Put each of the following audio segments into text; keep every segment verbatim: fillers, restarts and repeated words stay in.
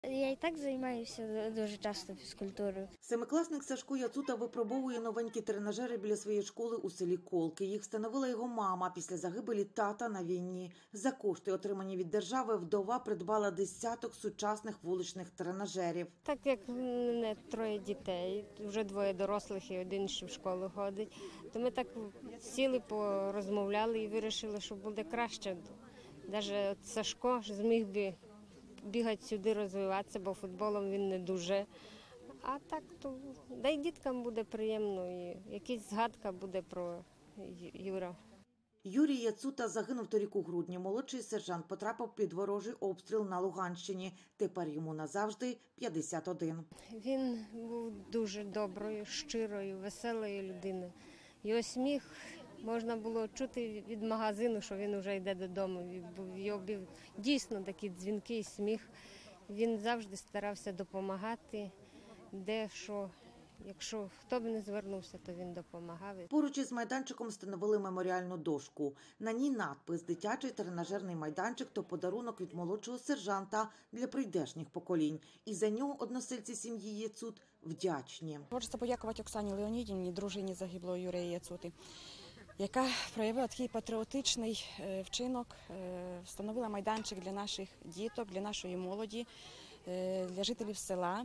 Я і так займаюся дуже часто фізкультурою. Семикласник Сашко Яцута випробовує новенькі тренажери біля своєї школи у селі Колки. Їх встановила його мама після загибелі тата на війні. За кошти, отримані від держави, вдова придбала десяток сучасних вуличних тренажерів. Так як в мене троє дітей, вже двоє дорослих і один ще в школу ходить, то ми так сіли, порозмовляли і вирішили, що буде краще. Навіть Сашко зміг би бігати сюди, розвиватися, бо футболом він не дуже. А так, то да й діткам буде приємно, і якась згадка буде про Юра. Юрій Яцута загинув торік у грудні. Молодший сержант потрапив під ворожий обстріл на Луганщині. Тепер йому назавжди п'ятдесят один. Він був дуже доброю, щирою, веселою людиною. Його сміх можна було чути від магазину, що він вже йде додому. Його був дійсно такий дзвінкий сміх. Він завжди старався допомагати, де що. Якщо хто б не звернувся, то він допомагав. Поруч із майданчиком встановили меморіальну дошку. На ній надпис «Дитячий тренажерний майданчик – то подарунок від молодшого сержанта для прийдешніх поколінь». І за нього односельці сім'ї Яцут вдячні. Хочеться подякувати Оксані Леонідівні, дружині загиблого Юрія Яцути, яка проявила такий патріотичний вчинок, встановила майданчик для наших діток, для нашої молоді, для жителів села,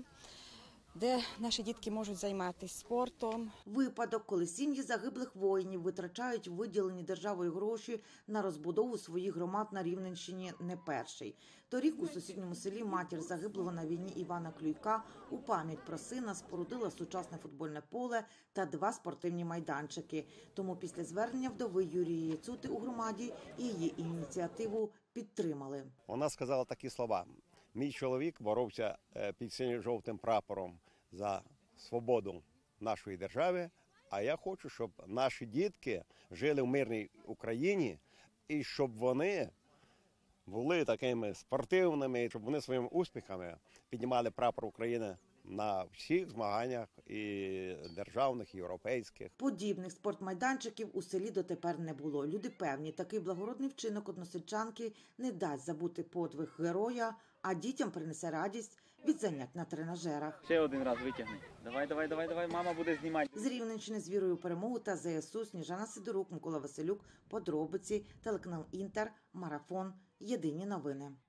де наші дітки можуть займатися спортом. Випадок, коли сім'ї загиблих воїнів витрачають виділені державою гроші на розбудову своїх громад на Рівненщині, не перший. Торік у сусідньому селі матір загиблого на війні Івана Клюйка у пам'ять про сина спорудила сучасне футбольне поле та два спортивні майданчики. Тому після звернення вдови Юрія Яцути у громаді її ініціативу підтримали. Вона сказала такі слова. Мій чоловік боровся під синьо-жовтим прапором за свободу нашої держави, а я хочу, щоб наші дітки жили в мирній Україні і щоб вони були такими спортивними, щоб вони своїми успіхами піднімали прапор України на всіх змаганнях і державних, і європейських. Подібних спортмайданчиків у селі дотепер не було. Люди певні, такий благородний вчинок односельчанки не дасть забути подвиг героя, а дітям принесе радість від занять на тренажерах. Ще один раз витягни. Давай, давай, давай, давай, мама буде знімати. З Рівненщини з вірою у перемогу та ЗСУ Сніжана Сидорук, Микола Василюк, подробиці, телеканал Інтер, Марафон, Єдині новини.